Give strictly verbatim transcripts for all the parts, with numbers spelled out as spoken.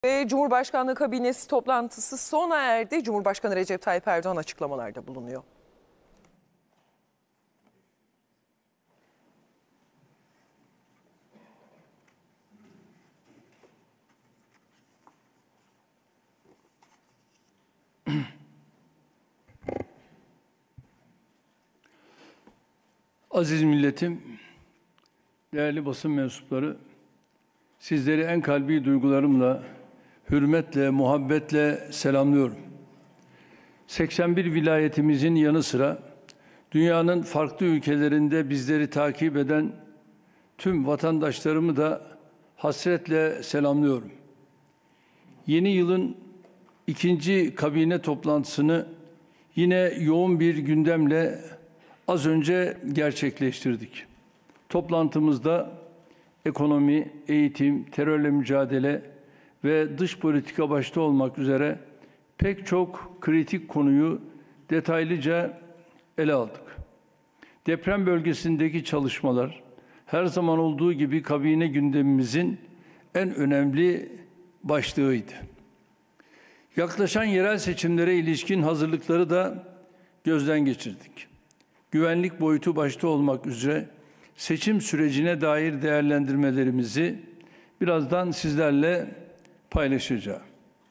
Ve Cumhurbaşkanlığı kabinesi toplantısı sona erdi. Cumhurbaşkanı Recep Tayyip Erdoğan açıklamalarda bulunuyor. Aziz milletim, değerli basın mensupları, sizleri en kalbi duygularımla, hürmetle, muhabbetle selamlıyorum. seksen bir vilayetimizin yanı sıra dünyanın farklı ülkelerinde bizleri takip eden tüm vatandaşlarımı da hasretle selamlıyorum. Yeni yılın ikinci kabine toplantısını yine yoğun bir gündemle az önce gerçekleştirdik. Toplantımızda ekonomi, eğitim, terörle mücadele ve dış politika başta olmak üzere pek çok kritik konuyu detaylıca ele aldık. Deprem bölgesindeki çalışmalar her zaman olduğu gibi kabine gündemimizin en önemli başlığıydı. Yaklaşan yerel seçimlere ilişkin hazırlıkları da gözden geçirdik. Güvenlik boyutu başta olmak üzere seçim sürecine dair değerlendirmelerimizi birazdan sizlerle paylaşacağım.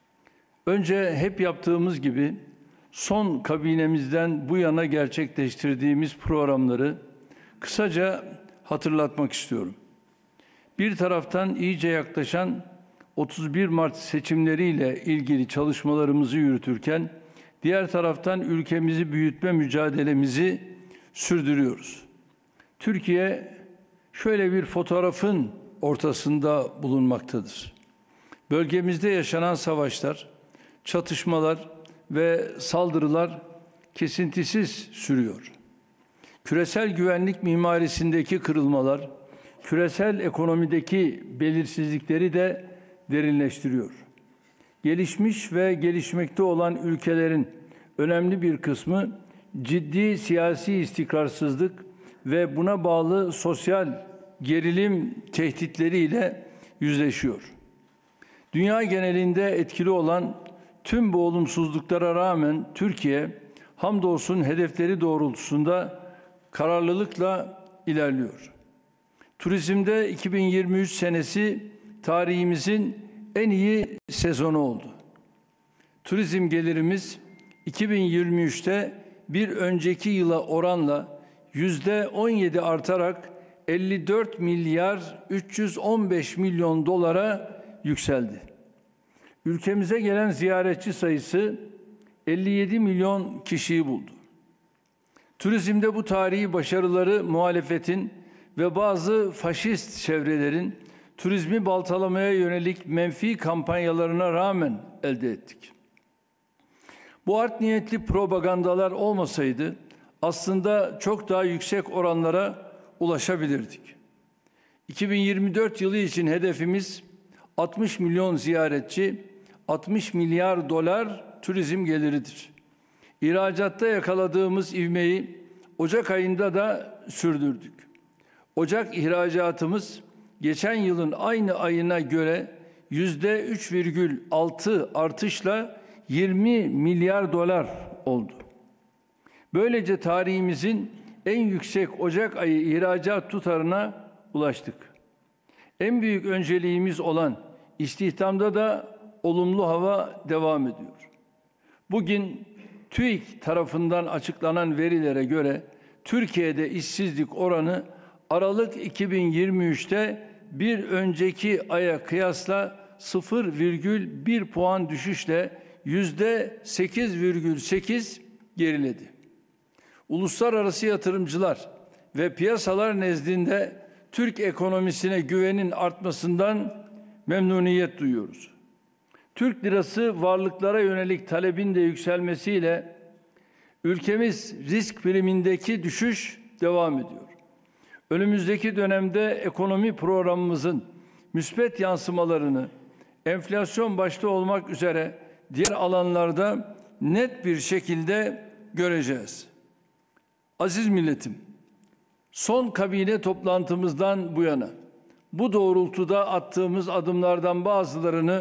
Önce hep yaptığımız gibi son kabinemizden bu yana gerçekleştirdiğimiz programları kısaca hatırlatmak istiyorum. Bir taraftan iyice yaklaşan otuz bir Mart seçimleriyle ilgili çalışmalarımızı yürütürken, diğer taraftan ülkemizi büyütme mücadelemizi sürdürüyoruz. Türkiye şöyle bir fotoğrafın ortasında bulunmaktadır. Bölgemizde yaşanan savaşlar, çatışmalar ve saldırılar kesintisiz sürüyor. Küresel güvenlik mimarisindeki kırılmalar, küresel ekonomideki belirsizlikleri de derinleştiriyor. Gelişmiş ve gelişmekte olan ülkelerin önemli bir kısmı ciddi siyasi istikrarsızlık ve buna bağlı sosyal gerilim tehditleriyle yüzleşiyor. Dünya genelinde etkili olan tüm bu olumsuzluklara rağmen Türkiye hamdolsun hedefleri doğrultusunda kararlılıkla ilerliyor. Turizmde iki bin yirmi üç senesi tarihimizin en iyi sezonu oldu. Turizm gelirimiz iki bin yirmi üçte bir önceki yıla oranla yüzde on yedi artarak elli dört milyar üç yüz on beş milyon dolara yükseldi. Ülkemize gelen ziyaretçi sayısı elli yedi milyon kişiyi buldu. Turizmde bu tarihi başarıları muhalefetin ve bazı faşist çevrelerin turizmi baltalamaya yönelik menfi kampanyalarına rağmen elde ettik. Bu art niyetli propagandalar olmasaydı aslında çok daha yüksek oranlara ulaşabilirdik. iki bin yirmi dört yılı için hedefimiz altmış milyon ziyaretçi, altmış milyar dolar turizm geliridir. İhracatta yakaladığımız ivmeyi Ocak ayında da sürdürdük. Ocak ihracatımız geçen yılın aynı ayına göre yüzde üç virgül altı artışla yirmi milyar dolar oldu. Böylece tarihimizin en yüksek Ocak ayı ihracat tutarına ulaştık. En büyük önceliğimiz olan istihdamda da olumlu hava devam ediyor. Bugün TÜİK tarafından açıklanan verilere göre Türkiye'de işsizlik oranı Aralık iki bin yirmi üçte bir önceki aya kıyasla sıfır virgül bir puan düşüşle yüzde sekiz virgül sekiz geriledi. Uluslararası yatırımcılar ve piyasalar nezdinde Türk ekonomisine güvenin artmasından memnuniyet duyuyoruz. Türk lirası varlıklara yönelik talebin de yükselmesiyle ülkemiz risk primindeki düşüş devam ediyor. Önümüzdeki dönemde ekonomi programımızın müspet yansımalarını enflasyon başta olmak üzere diğer alanlarda net bir şekilde göreceğiz. Aziz milletim, son kabine toplantımızdan bu yana bu doğrultuda attığımız adımlardan bazılarını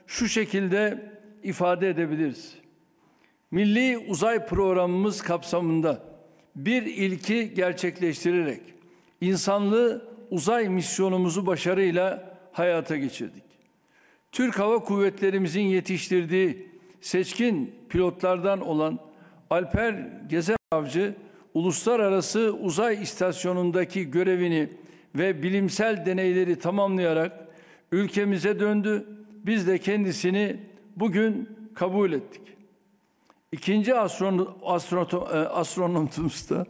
şu şekilde ifade edebiliriz. Milli Uzay Programımız kapsamında bir ilki gerçekleştirerek insanlı uzay misyonumuzu başarıyla hayata geçirdik. Türk Hava Kuvvetlerimizin yetiştirdiği seçkin pilotlardan olan Alper Gezer Avcı, Uluslararası Uzay İstasyonu'ndaki görevini ve bilimsel deneyleri tamamlayarak ülkemize döndü. Biz de kendisini bugün kabul ettik. İkinci astron, astron, astronotumuz da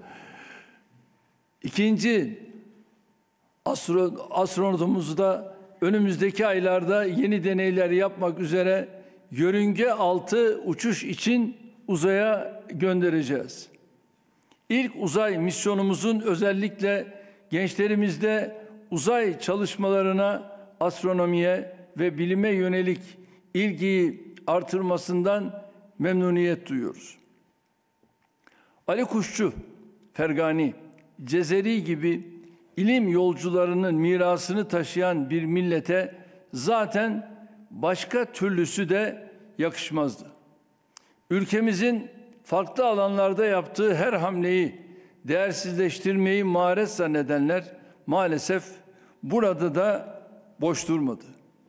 ikinci astron, astronotumuz da önümüzdeki aylarda yeni deneyler yapmak üzere yörünge altı uçuş için uzaya göndereceğiz. İlk uzay misyonumuzun özellikle gençlerimizde uzay çalışmalarına, astronomiye ve bilime yönelik ilgiyi artırmasından memnuniyet duyuyoruz. Ali Kuşçu, Fergani, Cezeri gibi ilim yolcularının mirasını taşıyan bir millete zaten başka türlüsü de yakışmazdı. Ülkemizin farklı alanlarda yaptığı her hamleyi değersizleştirmeyi maharet zannedenler maalesef burada da boş durmadı.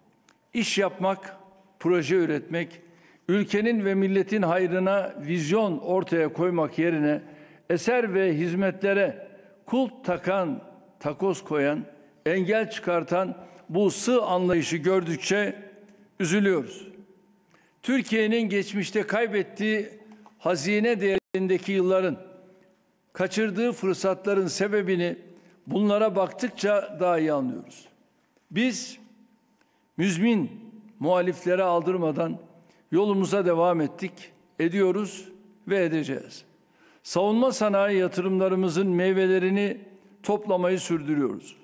İş yapmak, proje üretmek, ülkenin ve milletin hayrına vizyon ortaya koymak yerine eser ve hizmetlere kulp takan, takoz koyan, engel çıkartan bu sığ anlayışı gördükçe üzülüyoruz. Türkiye'nin geçmişte kaybettiği hazine değerindeki yılların, kaçırdığı fırsatların sebebini bunlara baktıkça daha iyi anlıyoruz. Biz müzmin muhaliflere aldırmadan yolumuza devam ettik, ediyoruz ve edeceğiz. Savunma sanayi yatırımlarımızın meyvelerini toplamayı sürdürüyoruz.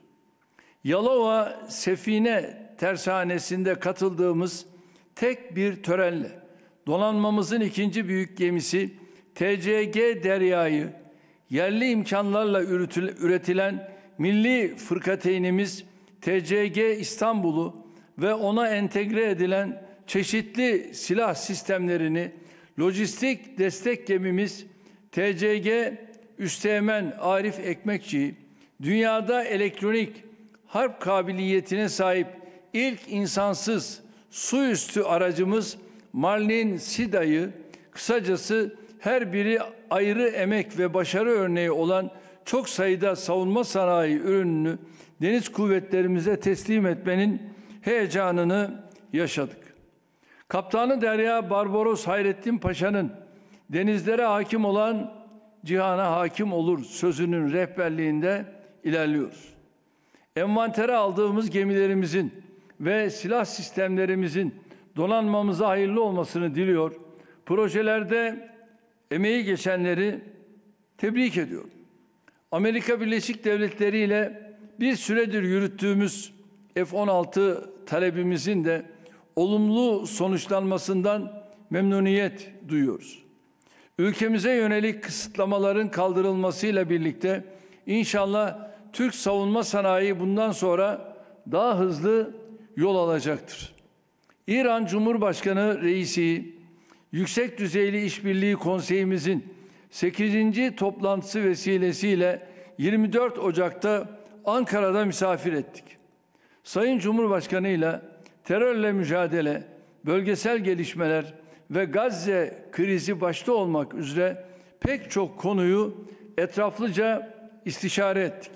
Yalova Sefine Tersanesi'nde katıldığımız tek bir törenle donanmamızın ikinci büyük gemisi T C G Derya'yı yerli imkanlarla üretilen milli fırkateynimiz T C G İstanbul'u ve ona entegre edilen çeşitli silah sistemlerini, lojistik destek gemimiz T C G Üsteğmen Arif Ekmekçi'yi, dünyada elektronik harp kabiliyetine sahip ilk insansız su üstü aracımız Marlin Sida'yı, kısacası her biri ayrı emek ve başarı örneği olan çok sayıda savunma sanayi ürününü deniz kuvvetlerimize teslim etmenin heyecanını yaşadık. Kaptanı Derya Barbaros Hayrettin Paşa'nın denizlere hakim olan cihana hakim olur sözünün rehberliğinde ilerliyoruz. Envantere aldığımız gemilerimizin ve silah sistemlerimizin donanmamıza hayırlı olmasını diliyor. Projelerde emeği geçenleri tebrik ediyorum. Amerika Birleşik Devletleri ile bir süredir yürüttüğümüz F on altı talebimizin de olumlu sonuçlanmasından memnuniyet duyuyoruz. Ülkemize yönelik kısıtlamaların kaldırılmasıyla birlikte inşallah Türk savunma sanayi bundan sonra daha hızlı yol alacaktır. İran Cumhurbaşkanı Reisi, Yüksek Düzeyli İşbirliği Konseyimizin sekizinci toplantısı vesilesiyle yirmi dört Ocak'ta Ankara'da misafir ettik. Sayın Cumhurbaşkanı ile terörle mücadele, bölgesel gelişmeler ve Gazze krizi başta olmak üzere pek çok konuyu etraflıca istişare ettik.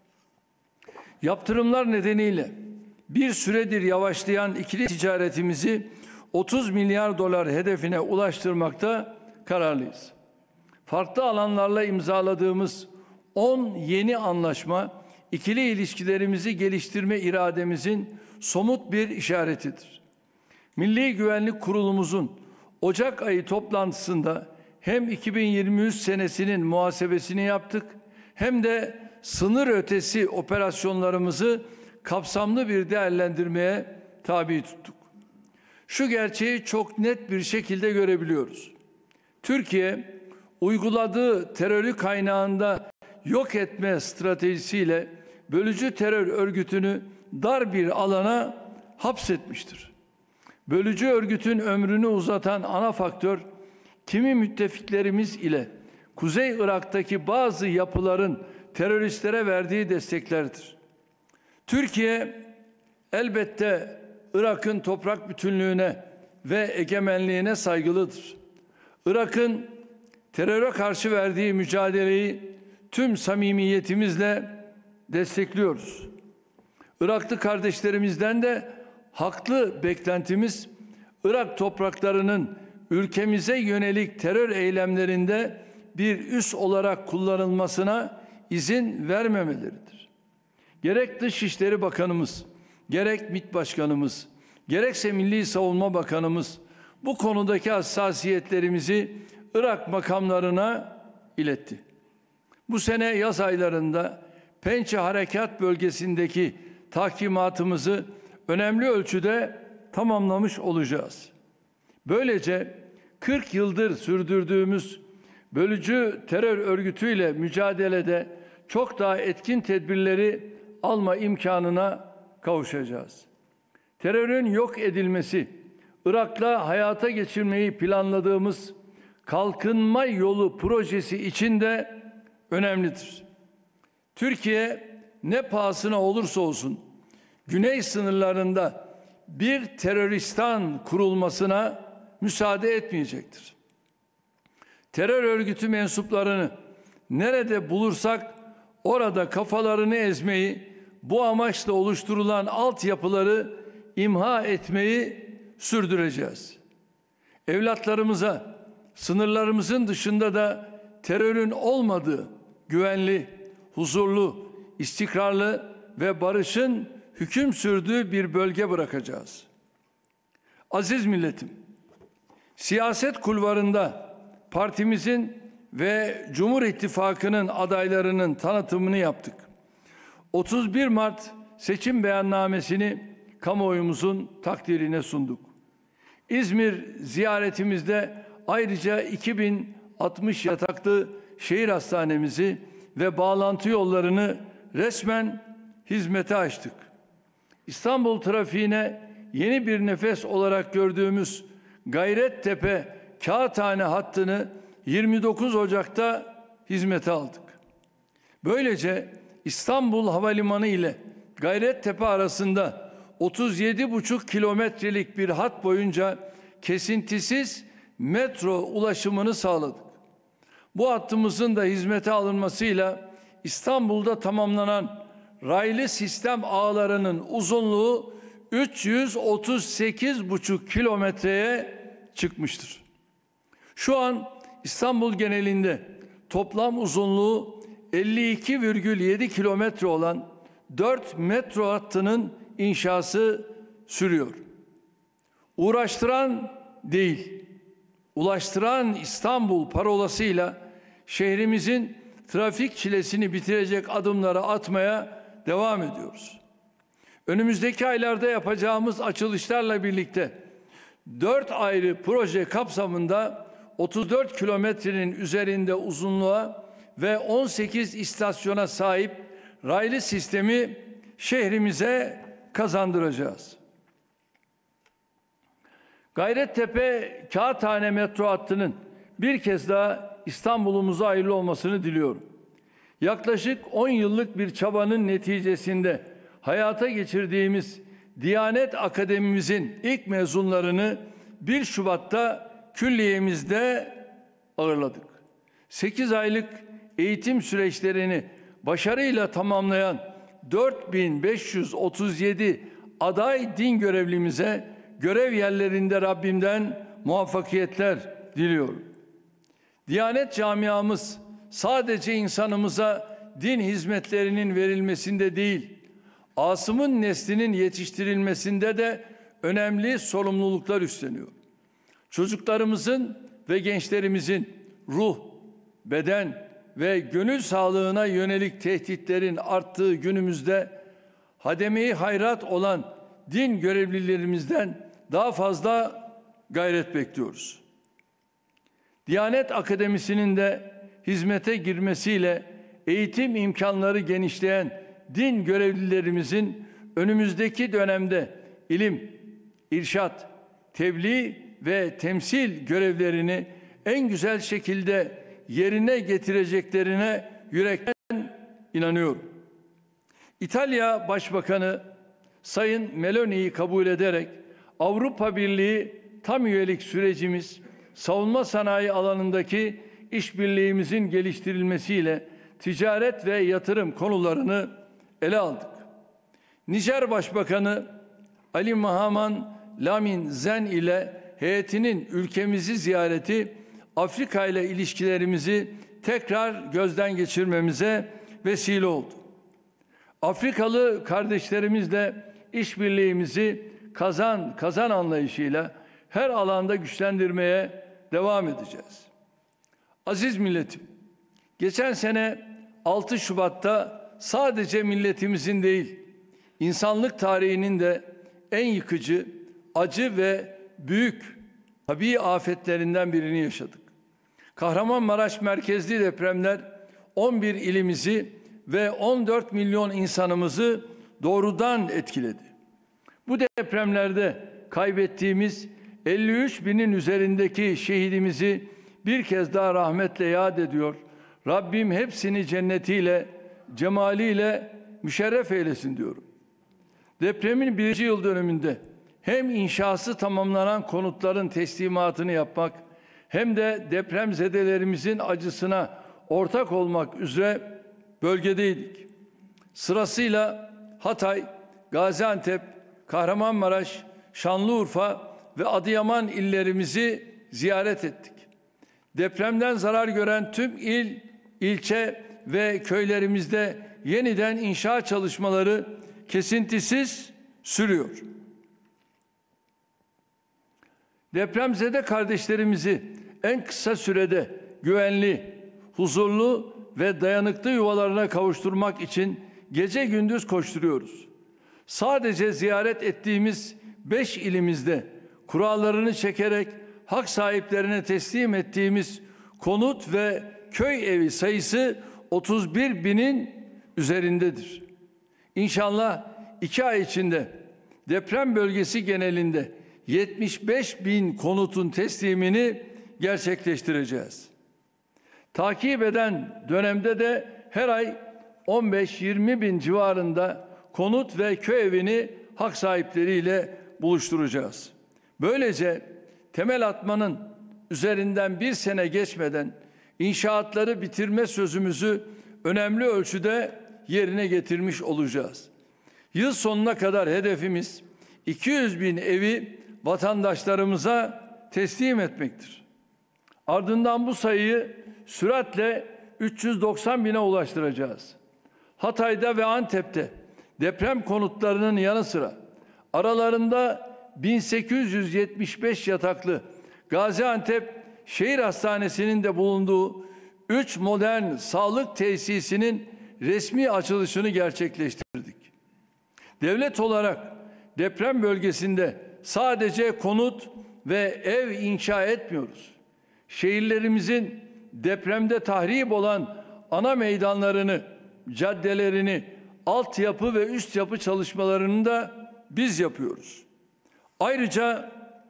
Yaptırımlar nedeniyle bir süredir yavaşlayan ikili ticaretimizi otuz milyar dolar hedefine ulaştırmakta kararlıyız. Farklı alanlarla imzaladığımız on yeni anlaşma ikili ilişkilerimizi geliştirme irademizin somut bir işaretidir. Milli Güvenlik Kurulumuzun Ocak ayı toplantısında hem iki bin yirmi üç senesinin muhasebesini yaptık hem de sınır ötesi operasyonlarımızı kapsamlı bir değerlendirmeye tabi tuttuk. Şu gerçeği çok net bir şekilde görebiliyoruz. Türkiye uyguladığı terörü kaynağında yok etme stratejisiyle bölücü terör örgütünü dar bir alana hapsetmiştir. Bölücü örgütün ömrünü uzatan ana faktör, kimi müttefiklerimiz ile Kuzey Irak'taki bazı yapıların teröristlere verdiği desteklerdir. Türkiye elbette Irak'ın toprak bütünlüğüne ve egemenliğine saygılıdır. Irak'ın teröre karşı verdiği mücadeleyi tüm samimiyetimizle destekliyoruz. Iraklı kardeşlerimizden de haklı beklentimiz, Irak topraklarının ülkemize yönelik terör eylemlerinde bir üs olarak kullanılmasına izin vermemeleridir. Gerek Dışişleri Bakanımız, gerek MİT Başkanımız, gerekse Milli Savunma Bakanımız bu konudaki hassasiyetlerimizi Irak makamlarına iletti. Bu sene yaz aylarında Pençe Harekat Bölgesi'ndeki tahkimatımızı önemli ölçüde tamamlamış olacağız. Böylece kırk yıldır sürdürdüğümüz bölücü terör örgütüyle mücadelede çok daha etkin tedbirleri alma imkanına kavuşacağız. Terörün yok edilmesi, Irak'la hayata geçirmeyi planladığımız kalkınma yolu projesi için de önemlidir. Türkiye ne pahasına olursa olsun güney sınırlarında bir teröristan kurulmasına müsaade etmeyecektir. Terör örgütü mensuplarını nerede bulursak orada kafalarını ezmeyi, bu amaçla oluşturulan altyapıları imha etmeyi sürdüreceğiz. Evlatlarımıza sınırlarımızın dışında da terörün olmadığı güvenli, huzurlu, istikrarlı ve barışın hüküm sürdüğü bir bölge bırakacağız. Aziz milletim, siyaset kulvarında partimizin ve Cumhur İttifakı'nın adaylarının tanıtımını yaptık. otuz bir Mart seçim beyannamesini kamuoyumuzun takdirine sunduk. İzmir ziyaretimizde ayrıca iki bin altmış yataklı şehir hastanemizi ve bağlantı yollarını resmen hizmete açtık. İstanbul trafiğine yeni bir nefes olarak gördüğümüz Gayrettepe Kağıthane hattını yirmi dokuz Ocak'ta hizmete aldık. Böylece İstanbul Havalimanı ile Gayrettepe arasında otuz yedi buçuk kilometrelik bir hat boyunca kesintisiz metro ulaşımını sağladık. Bu hattımızın da hizmete alınmasıyla İstanbul'da tamamlanan raylı sistem ağlarının uzunluğu üç yüz otuz sekiz buçuk kilometreye çıkmıştır. Şu an İstanbul genelinde toplam uzunluğu elli iki virgül yedi kilometre olan dört metro hattının inşası sürüyor. Uğraştıran değil, ulaştıran İstanbul parolasıyla şehrimizin trafik çilesini bitirecek adımları atmaya devam ediyoruz. Önümüzdeki aylarda yapacağımız açılışlarla birlikte dört ayrı proje kapsamında otuz dört kilometrenin üzerinde uzunluğa ve on sekiz istasyona sahip raylı sistemi şehrimize kazandıracağız. Gayrettepe Kağıthane metro hattının bir kez daha İstanbul'umuza hayırlı olmasını diliyorum. Yaklaşık on yıllık bir çabanın neticesinde hayata geçirdiğimiz Diyanet Akademimizin ilk mezunlarını bir Şubat'ta külliyemizde ağırladık. sekiz aylık eğitim süreçlerini başarıyla tamamlayan dört bin beş yüz otuz yedi aday din görevlimize görev yerlerinde Rabbimden muvaffakiyetler diliyorum. Diyanet camiamız sadece insanımıza din hizmetlerinin verilmesinde değil, Asım'ın neslinin yetiştirilmesinde de önemli sorumluluklar üstleniyor. Çocuklarımızın ve gençlerimizin ruh, beden ve gönül sağlığına yönelik tehditlerin arttığı günümüzde hademe-i hayrat olan din görevlilerimizden daha fazla gayret bekliyoruz. Diyanet Akademisi'nin de hizmete girmesiyle eğitim imkanları genişleyen din görevlilerimizin önümüzdeki dönemde ilim, irşat, tebliğ ve temsil görevlerini en güzel şekilde yerine getireceklerine yürekten inanıyorum. İtalya Başbakanı Sayın Meloni'yi kabul ederek Avrupa Birliği tam üyelik sürecimiz, savunma sanayi alanındaki işbirliğimizin geliştirilmesiyle ticaret ve yatırım konularını ele aldık. Nijer Başbakanı Ali Mahaman Lamin Zen ile heyetinin ülkemizi ziyareti Afrika ile ilişkilerimizi tekrar gözden geçirmemize vesile oldu. Afrikalı kardeşlerimizle işbirliğimizi kazan kazan anlayışıyla her alanda güçlendirmeye devam edeceğiz. Aziz milletim, geçen sene altı Şubat'ta sadece milletimizin değil, insanlık tarihinin de en yıkıcı, acı ve büyük tabii afetlerinden birini yaşadık. Kahramanmaraş merkezli depremler on bir ilimizi ve on dört milyon insanımızı doğrudan etkiledi. Bu depremlerde kaybettiğimiz elli üç binin üzerindeki şehidimizi bir kez daha rahmetle yad ediyor. Rabbim hepsini cennetiyle, cemaliyle müşerref eylesin diyorum. Depremin birinci yıl dönümünde hem inşası tamamlanan konutların teslimatını yapmak hem de depremzedelerimizin acısına ortak olmak üzere bölgedeydik. Sırasıyla Hatay, Gaziantep, Kahramanmaraş, Şanlıurfa ve Adıyaman illerimizi ziyaret ettik. Depremden zarar gören tüm il, ilçe ve köylerimizde yeniden inşa çalışmaları kesintisiz sürüyor. Depremzede kardeşlerimizi en kısa sürede güvenli, huzurlu ve dayanıklı yuvalarına kavuşturmak için gece gündüz koşturuyoruz. Sadece ziyaret ettiğimiz beş ilimizde kurallarını çekerek hak sahiplerine teslim ettiğimiz konut ve köy evi sayısı otuz bir binin üzerindedir. İnşallah iki ay içinde deprem bölgesi genelinde yetmiş beş bin konutun teslimini gerçekleştireceğiz. Takip eden dönemde de her ay on beş yirmi bin civarında konut ve köy evini hak sahipleriyle buluşturacağız. Böylece temel atmanın üzerinden bir sene geçmeden inşaatları bitirme sözümüzü önemli ölçüde yerine getirmiş olacağız. Yıl sonuna kadar hedefimiz iki yüz bin evi vatandaşlarımıza teslim etmektir. Ardından bu sayıyı süratle üç yüz doksan bine ulaştıracağız. Hatay'da ve Antep'te deprem konutlarının yanı sıra aralarında bin sekiz yüz yetmiş beş yataklı Gaziantep Şehir Hastanesi'nin de bulunduğu üç modern sağlık tesisinin resmi açılışını gerçekleştirdik. Devlet olarak deprem bölgesinde sadece konut ve ev inşa etmiyoruz. Şehirlerimizin depremde tahrip olan ana meydanlarını, caddelerini, altyapı ve üst yapı çalışmalarını da biz yapıyoruz. Ayrıca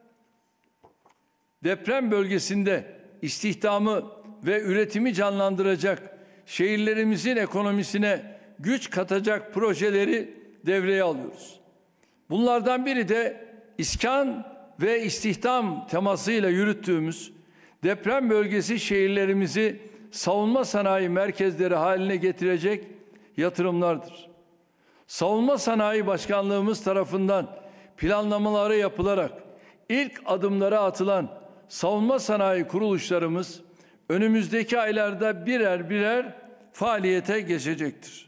deprem bölgesinde istihdamı ve üretimi canlandıracak, şehirlerimizin ekonomisine güç katacak projeleri devreye alıyoruz. Bunlardan biri de iskan ve istihdam temasıyla yürüttüğümüz deprem bölgesi şehirlerimizi savunma sanayi merkezleri haline getirecek yatırımlardır. Savunma Sanayi Başkanlığımız tarafından planlamaları yapılarak ilk adımları atılan savunma sanayi kuruluşlarımız önümüzdeki aylarda birer birer faaliyete geçecektir.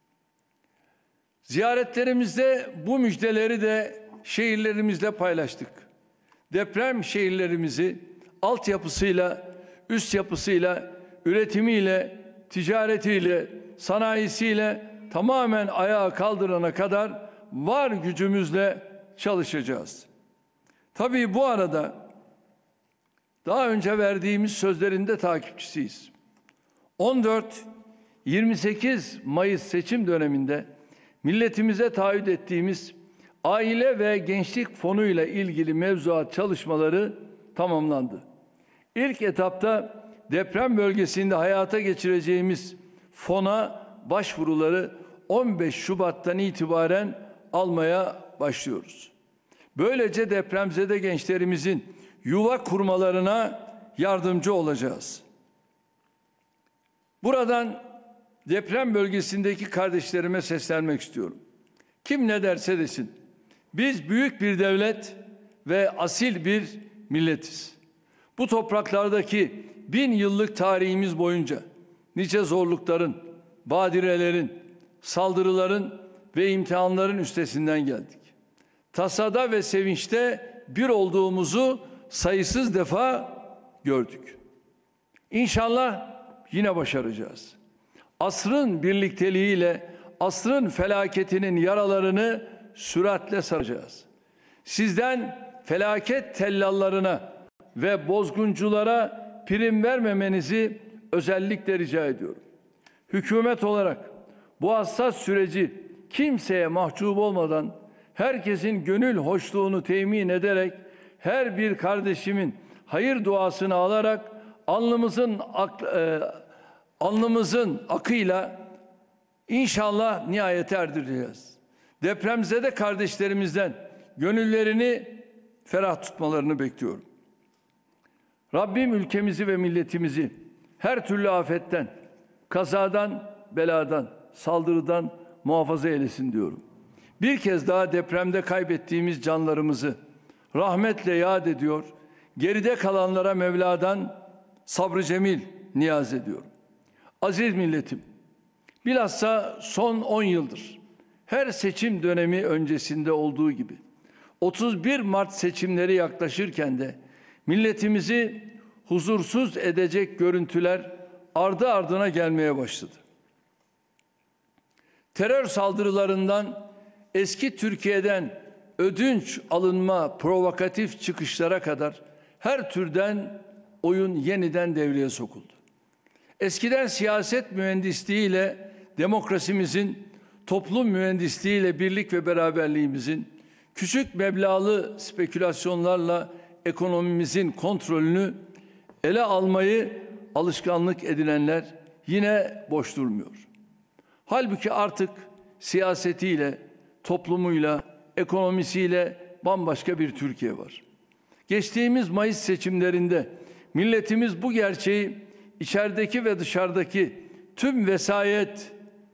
Ziyaretlerimizde bu müjdeleri de şehirlerimizle paylaştık. Deprem şehirlerimizi altyapısıyla, üst yapısıyla, üretimiyle, ticaretiyle, sanayisiyle tamamen ayağa kaldırana kadar var gücümüzle çalışacağız. Tabii bu arada daha önce verdiğimiz sözlerin de takipçisiyiz. on dört yirmi sekiz Mayıs seçim döneminde milletimize taahhüt ettiğimiz Aile ve Gençlik Fonu ile ilgili mevzuat çalışmaları tamamlandı. İlk etapta deprem bölgesinde hayata geçireceğimiz fona başvuruları on beş Şubat'tan itibaren almaya başlıyoruz. Böylece depremzede gençlerimizin yuva kurmalarına yardımcı olacağız. Buradan deprem bölgesindeki kardeşlerime seslenmek istiyorum. Kim ne derse desin, biz büyük bir devlet ve asil bir milletiz. Bu topraklardaki bin yıllık tarihimiz boyunca nice zorlukların, badirelerin, saldırıların ve imtihanların üstesinden geldik. Tasada ve sevinçte bir olduğumuzu sayısız defa gördük. İnşallah yine başaracağız. Asrın birlikteliğiyle asrın felaketinin yaralarını süratle saracağız. Sizden felaket tellallarına ve bozgunculara prim vermemenizi özellikle rica ediyorum. Hükümet olarak bu hassas süreci kimseye mahcup olmadan herkesin gönül hoşluğunu temin ederek her bir kardeşimin hayır duasını alarak alnımızın ak, e, alnımızın akıyla İnşallah nihayete erdireceğiz. Depremzede kardeşlerimizden gönüllerini ferah tutmalarını bekliyorum. Rabbim ülkemizi ve milletimizi her türlü afetten, kazadan, beladan, saldırıdan muhafaza eylesin diyorum. Bir kez daha depremde kaybettiğimiz canlarımızı rahmetle yad ediyor, geride kalanlara Mevla'dan sabrı cemil niyaz ediyorum. Aziz milletim, bilhassa son on yıldır her seçim dönemi öncesinde olduğu gibi otuz bir Mart seçimleri yaklaşırken de milletimizi huzursuz edecek görüntüler ardı ardına gelmeye başladı. Terör saldırılarından eski Türkiye'den ödünç alınma provokatif çıkışlara kadar her türden oyun yeniden devreye sokuldu. Eskiden siyaset mühendisliğiyle demokrasimizin, toplum mühendisliğiyle birlik ve beraberliğimizin, küçük meblağlı spekülasyonlarla ekonomimizin kontrolünü ele almayı alışkanlık edinenler yine boş durmuyor. Halbuki artık siyasetiyle, toplumuyla, ekonomisiyle bambaşka bir Türkiye var. Geçtiğimiz Mayıs seçimlerinde milletimiz bu gerçeği içerideki ve dışarıdaki tüm vesayet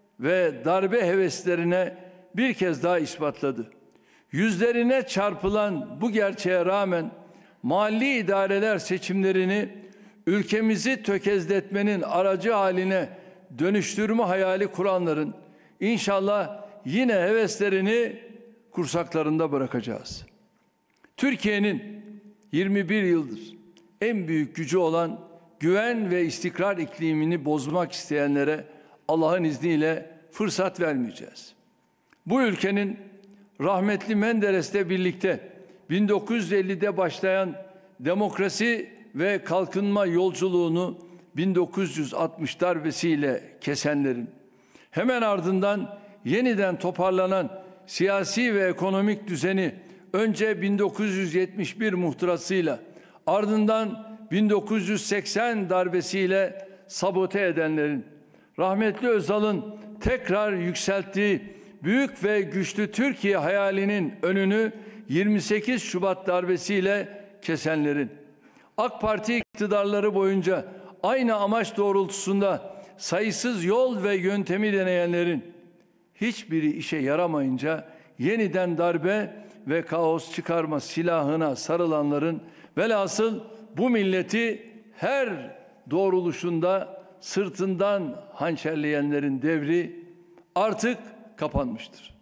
ve darbe heveslerine bir kez daha ispatladı. Yüzlerine çarpılan bu gerçeğe rağmen mahalli idareler seçimlerini ülkemizi tökezletmenin aracı haline dönüştürme hayali kuranların inşallah yine heveslerini kursaklarında bırakacağız. Türkiye'nin yirmi bir yıldır en büyük gücü olan güven ve istikrar iklimini bozmak isteyenlere Allah'ın izniyle fırsat vermeyeceğiz. Bu ülkenin rahmetli Menderes'le birlikte bin dokuz yüz ellide başlayan demokrasi ve kalkınma yolculuğunu bin dokuz yüz altmış darbesiyle kesenlerin, hemen ardından yeniden toparlanan siyasi ve ekonomik düzeni önce bin dokuz yüz yetmiş bir muhtırasıyla ardından bin dokuz yüz seksen darbesiyle sabote edenlerin, rahmetli Özal'ın tekrar yükselttiği büyük ve güçlü Türkiye hayalinin önünü yirmi sekiz Şubat darbesiyle kesenlerin, AK Parti iktidarları boyunca aynı amaç doğrultusunda sayısız yol ve yöntemi deneyenlerin hiçbiri işe yaramayınca yeniden darbe ve kaos çıkarma silahına sarılanların, velhasıl bu milleti her doğruluşunda sırtından hançerleyenlerin devri artık kapanmıştır.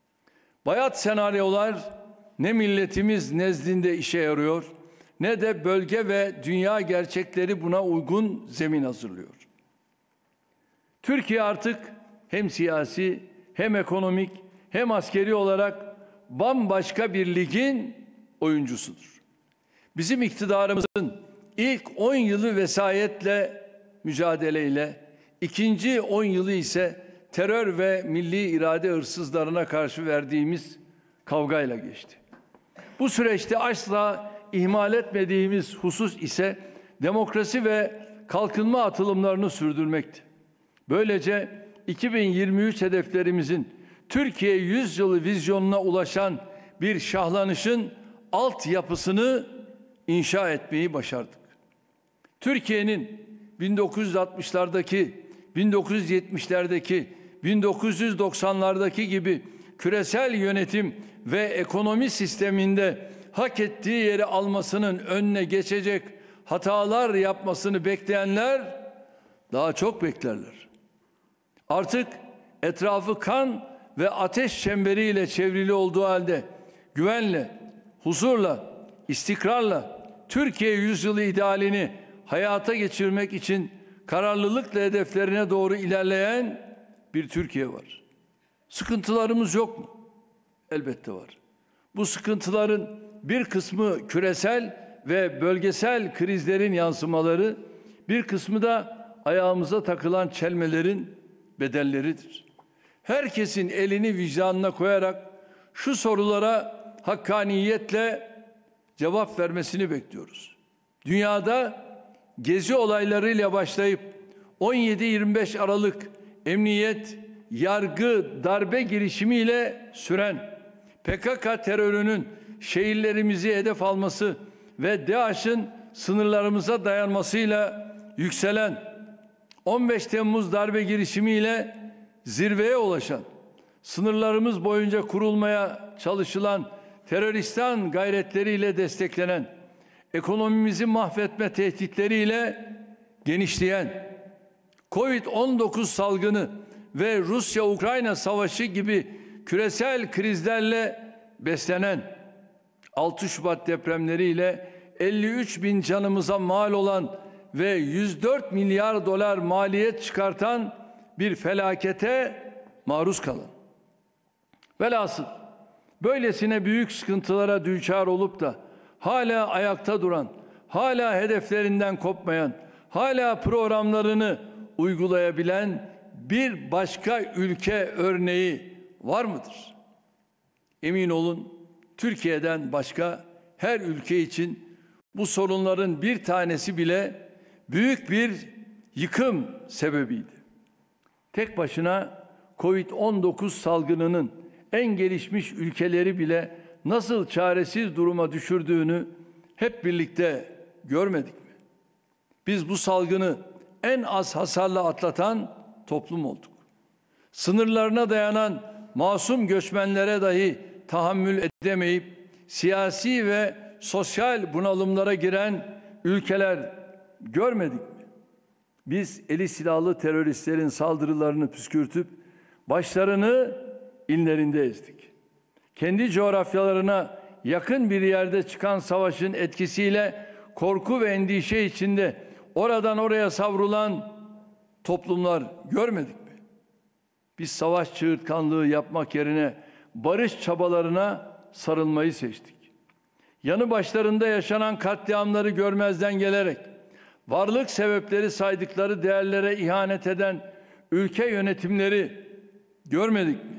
Bayat senaryolar ne milletimiz nezdinde işe yarıyor, ne de bölge ve dünya gerçekleri buna uygun zemin hazırlıyor. Türkiye artık hem siyasi, hem ekonomik, hem askeri olarak bambaşka bir ligin oyuncusudur. Bizim iktidarımızın ilk on yılı vesayetle, mücadeleyle, ikinci on yılı ise terör ve milli irade hırsızlarına karşı verdiğimiz kavgayla geçti. Bu süreçte asla ihmal etmediğimiz husus ise demokrasi ve kalkınma atılımlarını sürdürmekti. Böylece iki bin yirmi üç hedeflerimizin Türkiye yüzyılı vizyonuna ulaşan bir şahlanışın altyapısını inşa etmeyi başardık. Türkiye'nin bin dokuz yüz altmışlardaki, bin dokuz yüz yetmişlerdeki, bin dokuz yüz doksanlardaki gibi küresel yönetim ve ekonomi sisteminde hak ettiği yeri almasının önüne geçecek hatalar yapmasını bekleyenler daha çok beklerler. Artık etrafı kan ve ateş çemberiyle çevrili olduğu halde güvenle, huzurla, istikrarla Türkiye yüzyılı idealini hayata geçirmek için kararlılıkla hedeflerine doğru ilerleyen bir Türkiye var. Sıkıntılarımız yok mu? Elbette var. Bu sıkıntıların bir kısmı küresel ve bölgesel krizlerin yansımaları, bir kısmı da ayağımıza takılan çelmelerin bedelleridir. Herkesin elini vicdanına koyarak şu sorulara hakkaniyetle cevap vermesini bekliyoruz. Dünyada gezi olaylarıyla başlayıp on yedi yirmi beş Aralık emniyet, yargı, darbe girişimiyle süren P K K terörünün şehirlerimizi hedef alması ve DAEŞ'in sınırlarımıza dayanmasıyla yükselen on beş Temmuz darbe girişimiyle zirveye ulaşan, sınırlarımız boyunca kurulmaya çalışılan teröristan gayretleriyle desteklenen, ekonomimizi mahvetme tehditleriyle genişleyen, Covid on dokuz salgını ve Rusya-Ukrayna savaşı gibi küresel krizlerle beslenen, altı Şubat depremleriyle elli üç bin canımıza mal olan ve yüz dört milyar dolar maliyet çıkartan bir felakete maruz kalın. Velhasıl böylesine büyük sıkıntılara düçar olup da hala ayakta duran, hala hedeflerinden kopmayan, hala programlarını uygulayabilen bir başka ülke örneği var mıdır? Emin olun Türkiye'den başka her ülke için bu sorunların bir tanesi bile büyük bir yıkım sebebiydi. Tek başına Covid on dokuz salgınının en gelişmiş ülkeleri bile nasıl çaresiz duruma düşürdüğünü hep birlikte görmedik mi? Biz bu salgını en az hasarla atlatan toplum olduk. Sınırlarına dayanan masum göçmenlere dahi tahammül edemeyip siyasi ve sosyal bunalımlara giren ülkeler görmedik mi? Biz eli silahlı teröristlerin saldırılarını püskürtüp başlarını inlerinde ezdik. Kendi coğrafyalarına yakın bir yerde çıkan savaşın etkisiyle korku ve endişe içinde oradan oraya savrulan toplumlar görmedik mi? Biz savaş çığırtkanlığı yapmak yerine barış çabalarına sarılmayı seçtik. Yanı başlarında yaşanan katliamları görmezden gelerek varlık sebepleri saydıkları değerlere ihanet eden ülke yönetimleri görmedik mi?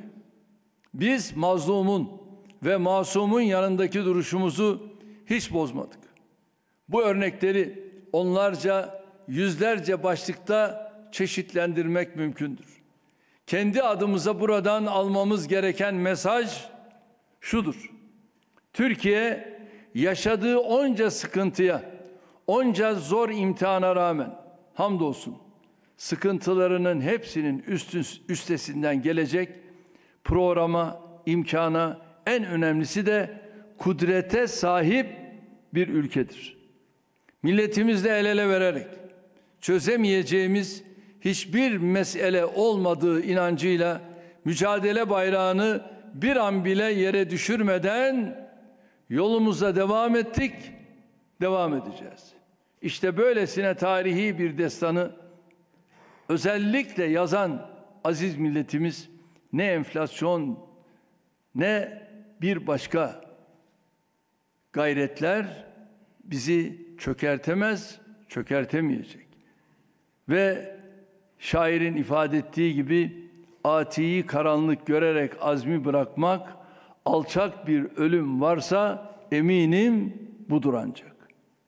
Biz mazlumun ve masumun yanındaki duruşumuzu hiç bozmadık. Bu örnekleri onlarca, yüzlerce başlıkta çeşitlendirmek mümkündür. Kendi adımıza buradan almamız gereken mesaj şudur: Türkiye yaşadığı onca sıkıntıya, onca zor imtihana rağmen hamdolsun sıkıntılarının hepsinin üstün, üstesinden gelecek programa, imkana, en önemlisi de kudrete sahip bir ülkedir. Milletimizle el ele vererek çözemeyeceğimiz hiçbir mesele olmadığı inancıyla mücadele bayrağını bir an bile yere düşürmeden yolumuza devam ettik, devam edeceğiz. İşte böylesine tarihi bir destanı özellikle yazan aziz milletimiz ne enflasyon ne bir başka gayretler bizi çökertemez, çökertemeyecek. Ve şairin ifade ettiği gibi atiyi karanlık görerek azmi bırakmak, alçak bir ölüm varsa eminim budur ancak.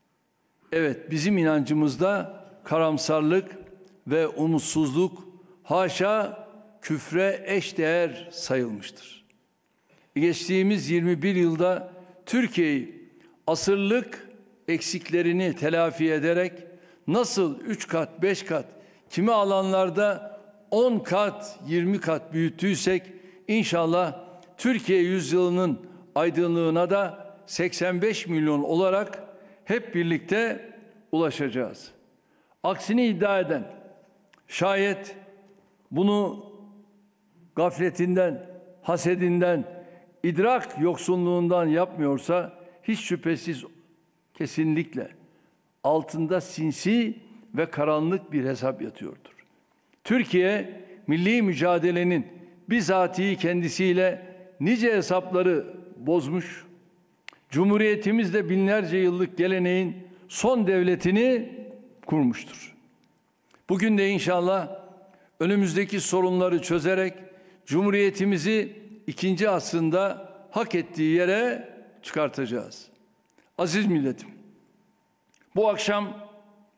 Evet, bizim inancımızda karamsarlık ve umutsuzluk haşa küfre eşdeğer sayılmıştır. Geçtiğimiz yirmi bir yılda Türkiye'yi asırlık eksiklerini telafi ederek nasıl üç kat, beş kat, kimi alanlarda on kat, yirmi kat büyüttüysek inşallah Türkiye yüzyılının aydınlığına da seksen beş milyon olarak hep birlikte ulaşacağız. Aksini iddia eden, şayet bunu gafletinden, hasedinden, idrak yoksunluğundan yapmıyorsa hiç şüphesiz kesinlikle altında sinsi ve karanlık bir hesap yatıyordur. Türkiye, milli mücadelenin bizatihi kendisiyle nice hesapları bozmuş, Cumhuriyetimizde binlerce yıllık geleneğin son devletini kurmuştur. Bugün de inşallah önümüzdeki sorunları çözerek Cumhuriyetimizi ikinci asrında hak ettiği yere çıkartacağız. Aziz milletim, bu akşam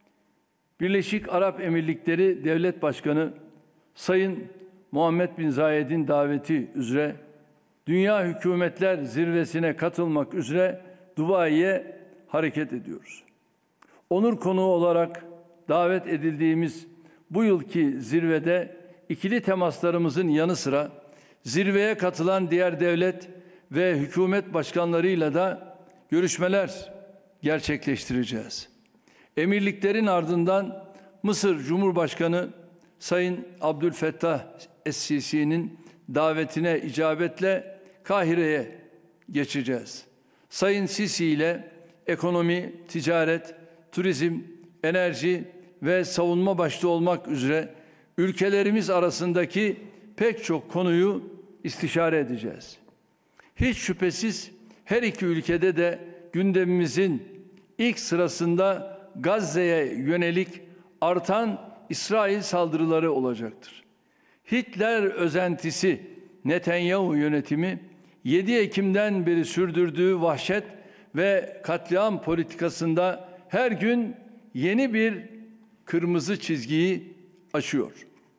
Birleşik Arap Emirlikleri Devlet Başkanı Sayın Muhammed bin Zayed'in daveti üzere Dünya Hükümetler Zirvesi'ne katılmak üzere Dubai'ye hareket ediyoruz. Onur konuğu olarak davet edildiğimiz bu yılki zirvede ikili temaslarımızın yanı sıra zirveye katılan diğer devlet ve hükümet başkanlarıyla da görüşmeler gerçekleştireceğiz. Emirliklerin ardından Mısır Cumhurbaşkanı Sayın Abdülfettah Es-Sisi'nin davetine icabetle Kahire'ye geçeceğiz. Sayın Sisi ile ekonomi, ticaret, turizm, enerji ve savunma başta olmak üzere ülkelerimiz arasındaki pek çok konuyu istişare edeceğiz. Hiç şüphesiz her iki ülkede de gündemimizin ilk sırasında Gazze'ye yönelik artan İsrail saldırıları olacaktır. Hitler özentisi Netanyahu yönetimi yedi Ekim'den beri sürdürdüğü vahşet ve katliam politikasında her gün yeni bir kırmızı çizgiyi aşıyor.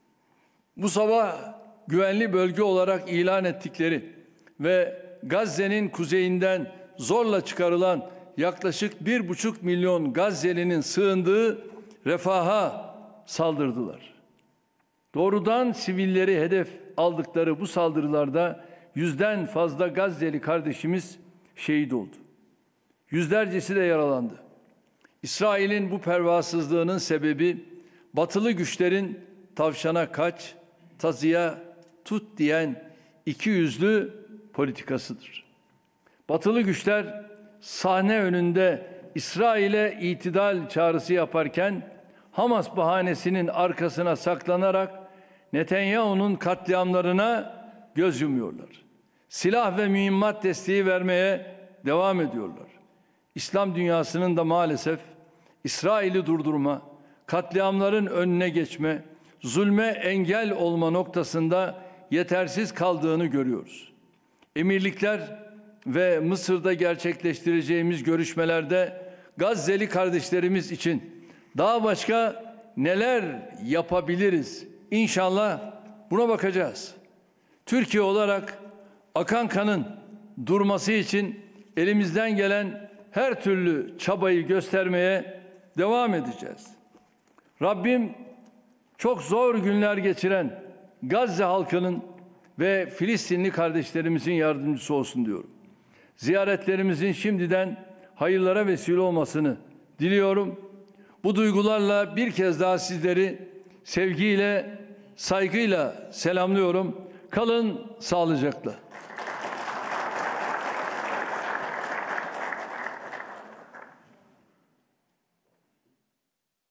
Bu sabah güvenli bölge olarak ilan ettikleri ve Gazze'nin kuzeyinden zorla çıkarılan yaklaşık bir buçuk milyon Gazze'linin sığındığı refaha saldırdılar. Doğrudan sivilleri hedef aldıkları bu saldırılarda yüzden fazla Gazze'li kardeşimiz şehit oldu. Yüzlercesi de yaralandı. İsrail'in bu pervasızlığının sebebi batılı güçlerin tavşana kaç, tazıya tut diyen ikiyüzlü politikasıdır. Batılı güçler sahne önünde İsrail'e itidal çağrısı yaparken Hamas bahanesinin arkasına saklanarak Netanyahu'nun katliamlarına göz yumuyorlar. Silah ve mühimmat desteği vermeye devam ediyorlar. İslam dünyasının da maalesef İsrail'i durdurma, katliamların önüne geçme, zulme engel olma noktasında yetersiz kaldığını görüyoruz. Emirlikler ve Mısır'da gerçekleştireceğimiz görüşmelerde Gazze'li kardeşlerimiz için daha başka neler yapabiliriz? İnşallah buna bakacağız. Türkiye olarak akan kanın durması için elimizden gelen her türlü çabayı göstermeye devam edeceğiz. Rabbim çok zor günler geçiren Gazze halkının ve Filistinli kardeşlerimizin yardımcısı olsun diyorum. Ziyaretlerimizin şimdiden hayırlara vesile olmasını diliyorum. Bu duygularla bir kez daha sizleri sevgiyle, saygıyla selamlıyorum. Kalın sağlıcakla.